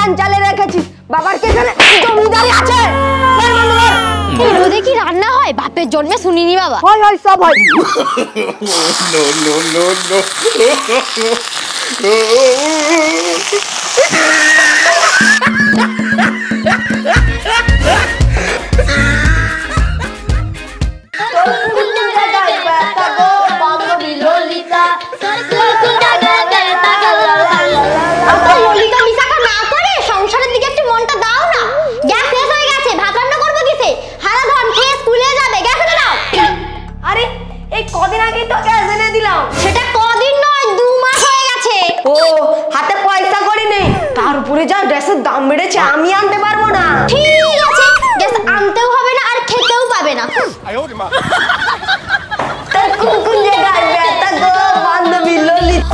Fan চালিয়ে রেখেছিস, বাবার কি এখানে জমিদারি আছে? এই রোদে কি রান্না হয়? বাপের জন্মে শুনিনি বাবা। হয় হয় সব হয়। নো নো নো নো সংসারের দিকে একটু মনটা দাও না। গ্যাস শেষ হয়ে গেছে, ভাত রান্না করবো কিসে? হারা ধন খেয়ে স্কুলে যাবে, গ্যাস এনে দাও। আরে এই কদিন আগে তো গ্যাস এনে দিলাম। সেটা কদিন নয়, 2 মাস হয়ে গেছে। ও হাতে পয়সা করে নেই, তার উপরে যা গ্যাসের দাম বেড়েছে, আমি আনতে পারবো না। ঠিক আছে, গ্যাস আনতেও হবে না আর খেতেও পাবে না। কোন কোন জায়গায় ব্যথা গো বান্ধবী ললিতা?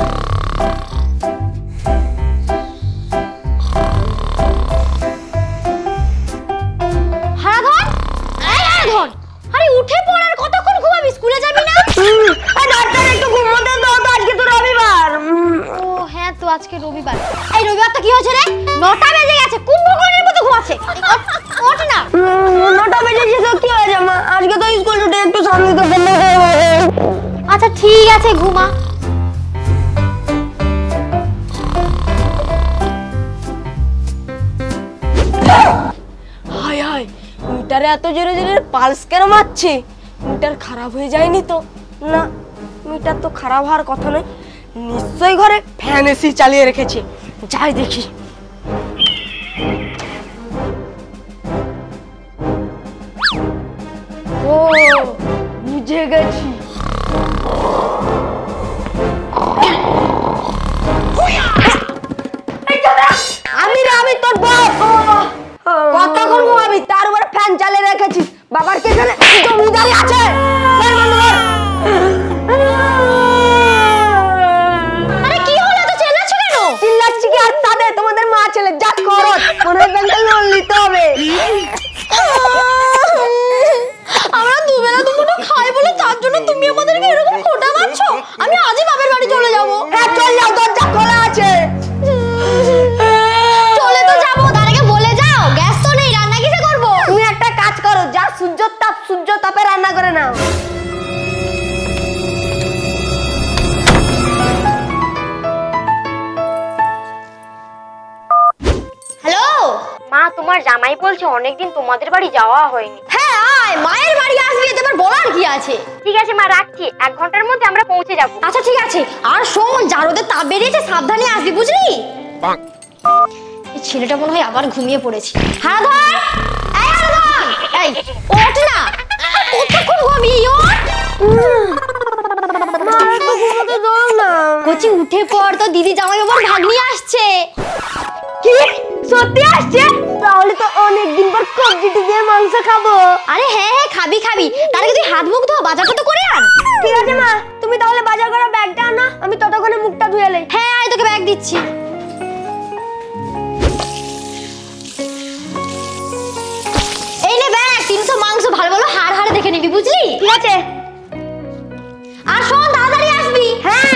আরে উঠে পড়, আর কতক্ষণ ঘুমাবি? স্কুলে যাবি না? ডাক্তার একটু ঘুমোতে দাও তো, আজকে তো রবিবার। ও হ্যাঁ তো, আজকে রবিবার। এই রবিবারটা কি হয়েছে রে? 9টা বেজে গেছে, কুম্ভকর্ণের মতো ঘুমাচ্ছে। ওঠ না। 9টা বেজেছে তো কি হয়েছে মা? আজকে তো স্কুল ছুটি, একটু শান্তি তো পেলে। আচ্ছা ঠিক আছে, ঘুমা। হায় হায়, মিটারে এত জোরে জোরে পালস কেন মারছে? মিটার খারাপ হয়ে যায়নি তো? না, মিটার তো খারাপ হওয়ার কথা নয়, নিশ্চয়ই ঘরে ফ্যান এসি চালিয়ে রেখেছে। যাই দেখি। ও বুঝে গেছি, আমি তোর বাপ। কতক্ষণ ঘুমাবি? তার উপরে ফ্যান চালিয়ে রেখেছিস, বাবার কি এখানে জমিদারি আছে? আরে কি হলো, তো চেল্লাচ্ছ কেন? চিল্লাচ্ছি কি আর তাদের? তোমাদের মা ছেলে যা করো, মনে হয় ব্যাংকে লোন নিতে হবে। আমরা দুবেলা দুপুরটা খাই বলে তার জন্য তুমি আমাদেরকে এরকম খোটা মারছো? আমি আজই বাপের বাড়ি চলে যাবো। হ্যাঁ চল যাও, দরজা খোলা আছে। চলে তো যাবো, তার আগে বলে যাও গ্যাস তো নেই, রান্না কিসে করবো? তুমি একটা কাজ করো, যা সূর্য তাপে রান্না করে নাও। হ্যালো মা, তোমার জামাই বলছে অনেকদিন তোমাদের বাড়ি যাওয়া হয়নি। হ্যাঁ আয়, মায়ের বাড়ি আসবি, তোমার বলার কি আছে? ঠিক আছে মা, রাখছি, 1 ঘন্টার মধ্যে আমরা পৌঁছে যাবো। আচ্ছা ঠিক আছে, আর শোন, জারদের তাপ বেরিয়েছে, সাবধানে আসবি, বুঝলি? এই ছেলেটা মনে হয় আবার ঘুমিয়ে পড়েছে। হারাধন, এই হারাধন, এই ওঠ না, কতক্ষণ ঘুমাবি? কচি উঠে পড়, তো দিদি জামাই বাবার ভাগ্নি আসছে। কি সত্যি আসছে? তাহলে তো অনেকদিন পর কবজিটি দিয়ে মাংস খাবো। আরে হ্যাঁ হ্যাঁ, খাবি খাবি, তার আগে তুই হাত মুখ ধো, বাজারটা তো করে আন। ঠিক আছে মা, তুমি তাহলে বাজার করা ব্যাগটা আনো, আমি ততক্ষণে মুখটা ধুয়ে লই। হ্যাঁ আয়, তোকে ব্যাগ দিচ্ছি। এই নে ব্যাগ, 300 মাংস, ভালো ভালো হাড় হাড় দেখে নিবি, বুঝলি? ঠিক আছে। আর শোন, তাড়াতাড়ি আসবি। হ্যাঁ।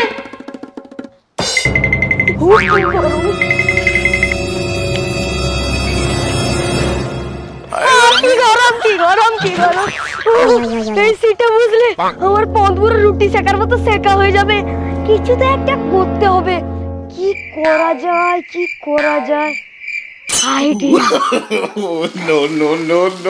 কি গরম। এই সিটে বুঝলে আমার পন্দুরে রুটি সেকার মতো সেকা হয়ে যাবে। কিছু তো একটা করতে হবে। কি করা যায়? Idea. No no no no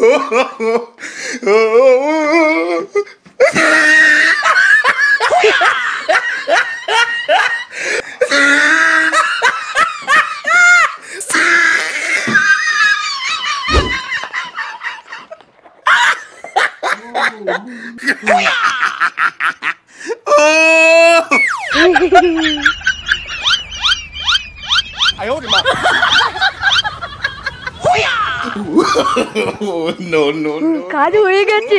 no no no, কাজ হয়ে গেছে।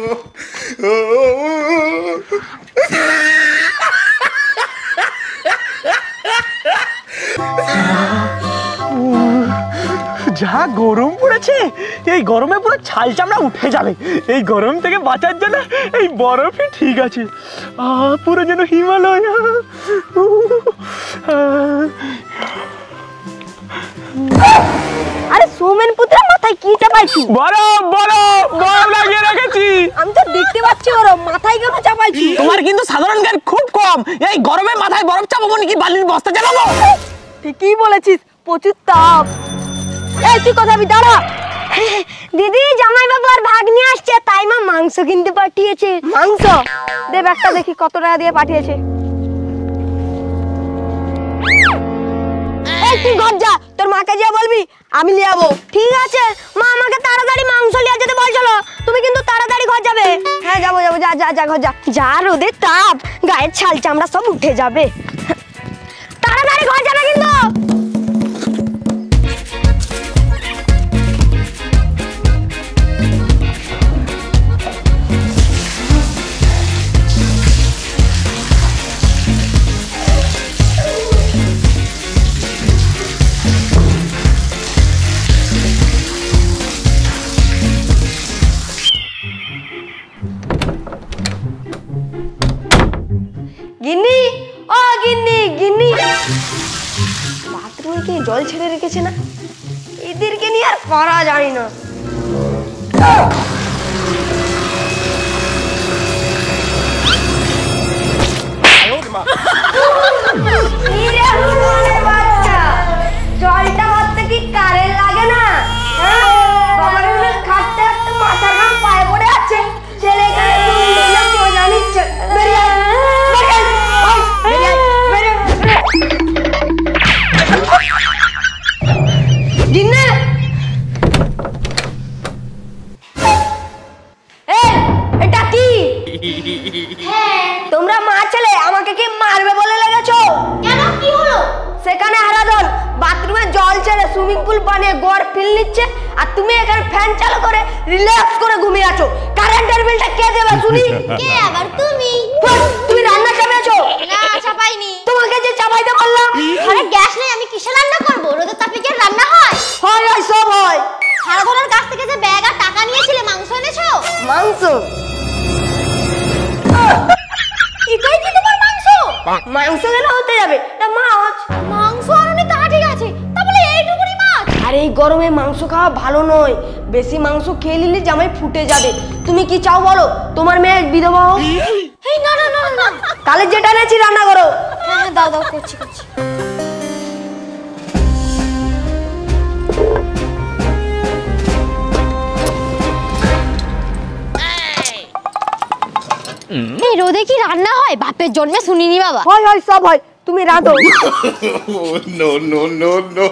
যা গরম পড়েছে, এই গরমে পুরো ছাল চামড়া উঠে যাবে। এই গরম থেকে বাঁচার জন্য এই বরফই ঠিক আছে। পুরো যেন হিমালয়। কি চাপাইছি? বরফ লাগিয়ে রেখেছি। আমি তো দেখতে পাচ্ছি বরফ, মাথায় কেন চাপাইছি? তোমার কিন্তু সাধারণ জ্ঞান খুব কম। এই গরমে মাথায় বরফ চাপাবো নাকি বালির বস্তা চাপাবো? ঠিকই বলেছিস, প্রচুর তাপ। এই তুই কথা বি, দাঁড়া। দিদি, জামাই বাবু আর ভাগ্নি আসছে, তাই মা মাংস কিনতে পাঠিয়েছে। মাংস দে, ব্যাগটা দেখি কত টাকা দিয়ে পাঠিয়েছে। এই তুই ঘর যা, তোর মাকে যা বলবি আমি নিয়ে যাবো। ঠিক আছে মা, আমাকে তাড়াতাড়ি মাংস নিয়ে যেতে বলছিল, তুমি কিন্তু তাড়াতাড়ি ঘর যাবে। হ্যাঁ যাবো, যা যা যা, ঘর যা। যা রোদের তাপ, গায়ের ছাল চামড়া সব উঠে যাবে। তাড়াতাড়ি ঘর যাবে কিন্তু। গিন্নি, ও গিন্নি, গিন্নি, বাথরুমে কি জল ছেড়ে রেখেছে না? এদেরকে নিয়ে আর পারা যায় না। জলটা মারতে কি কারেন্ট লাগে না? খাটতে খাটতে মাথার ঘাম পায়ে পড়ে আছে, ছেলেকে মজা নিচ্ছে। এটা কি? তোমরা মা ছেলে আমাকে কি মারবে বলে লেগেছো? কেন, কি হলো? সেখানে হারাধন বাথরুমে জল ছেড়ে সুইমিং পুল বানিয়ে গড় ফিল নিচ্ছে, আর তুমি এখানে ফ্যান চালু করে রিল্যাক্স করে ঘুমিয়ে আছো। কারেন্টের বিলটা কে দেবে শুনি? কে আবার? তুমি। তুমি রান্না চাপিয়েছো? না, চাপাইনি। তোমাকে যে চাপাইতে বললাম। আরে গ্যাস নেই, আমি কিসে রান্না করব? রোদের তাপে কি রান্না হয়? হয় হয়, সব হয়। হারাধনের কাছ থেকে যে ব্যাগ আর টাকা নিয়েছিলে, মাংস এনেছো? মাংস? এটাই কি তোমার মাংস? মাংস কেন হতে যাবে, এটা মাছ। মাংস আননি তা ঠিক আছে, তা বলে এইটুকুনি মাছ? আর এই গরমে মাংস খাওয়া ভালো নয়, বেশি মাংস খেয়ে নিলে জামাই ফুটে যাবে। তুমি কি চাও বলো, তোমার মেয়ে বিধবা হোক? এই না না না না, তাহলে যেটা এনেছি রান্না করো। হ্যাঁ দাও দাও, করছি করছি। এই রোদে কি রান্না হয়? বাপের জন্মে শুনিনি বাবা। হয় হয়, সব হয়, তুমি রাঁধো। No, no, no, no.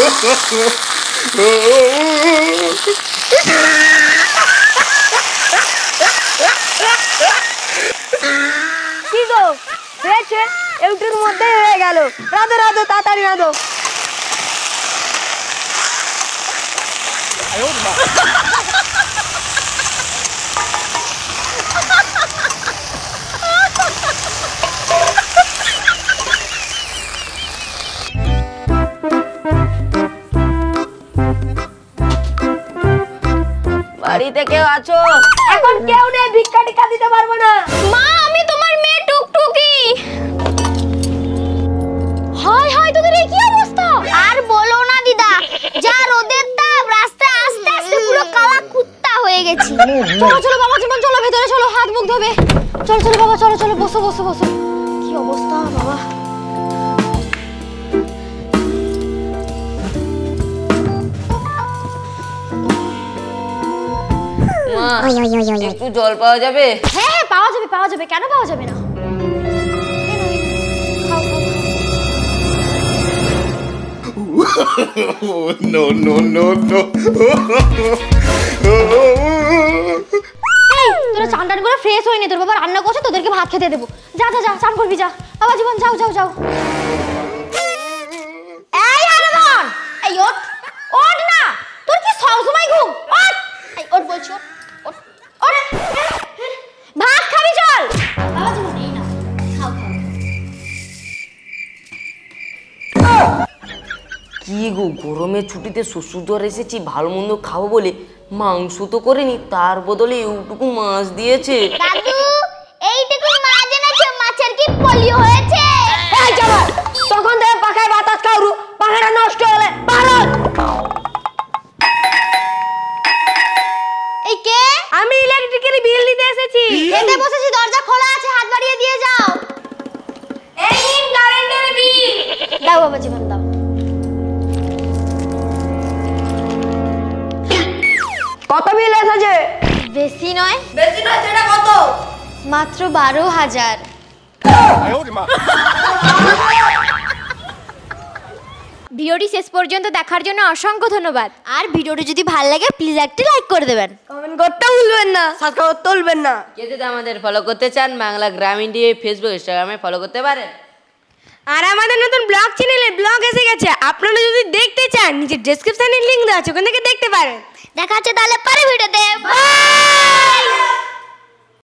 কি গো, হয়েছে? একটুর মধ্যে হয়ে গেল। রাঁধো রাঁধো, তাড়াতাড়ি রাঁধো। বাড়িতে কেউ আছো? এখন কেউ নেই, ভিক্ষা টিকা দিতে পারবো না। মা, আমি তোমার মেয়ে টুকটুকি। হাই হাই, তোদের এই কি অবস্থা? আর বলো না দিদা, যা রোদের তাপ, রাস্তায় আস্তে আস্তে পুরো কালা কুত্তা হয়ে গেছি। চলো চলো বাবা, জীবন চলো, ভেতরে চলো, হাত মুখ ধোবে। চলো চলো বাবা, চলো চলো, বসো বসো বসো। কি অবস্থা বাবা। একটু জল পাওয়া যাবে? হ্যাঁ হ্যাঁ, পাওয়া যাবে পাওয়া যাবে, কেন পাওয়া যাবে না? No, no, no, no. এই, তোরা চান টান করে ফ্রেশ হয়নি, তোর বাবা রান্না করছে, তোদেরকে ভাত খেতে দেবো। যা যা যা, চান করবি যা। বাবা জীবন, যাও যাও যাও। এই হারাধন, এই ওঠ ওঠ না, তোর কি সবসময় ঘুম? ওঠ, এই ওঠ বলছি, ওঠ ওঠ ওঠ। ভাত খাবি, চল। বাবা জীবন, এই না, খাও খাও। কি গো, গরমের ছুটিতে শ্বশুরদর এসেছি, ভালো মন্দ খাবো বলে মাংস তো করেনি, তার বদলে এইটুকু মাছ দিয়েছে। দাদু, এইটুকু মাছ এনেছে, মাছের কি পলিও হয়েছে? এই জামাই, তখন থেকে পাখায় বাতাস খাওরু, পাখাটা নষ্ট হলে ভালো। দাও বাবাজি ফোন দাও। কত বিল এসেছে? বেশি নয়। বেশি নয়, সেটা কত? মাত্র 12,000। ভিডিওটি শেষ পর্যন্ত দেখার জন্য অসংখ্য ধন্যবাদ। আর ভিডিওটি যদি ভালো লাগে প্লিজ একটা লাইক করে দেবেন, কমেন্ট করতে ভুলবেন না, সাবস্ক্রাইব করতে ভুলবেন না। কেউ যদি আমাদের ফলো করতে চান বাংলা গ্রামীণ দিয়ে ফেসবুক ইনস্টাগ্রামে ফলো করতে পারেন। আর আমাদের নতুন ব্লগ চ্যানেলে ব্লগ এসে গেছে, আপনারা যদি দেখতে চান নিচে ডেসক্রিপশনে লিংক দেওয়া আছে, ওখান থেকে দেখতে পারেন। দেখা হচ্ছে তাহলে পরের ভিডিওতে। বাই।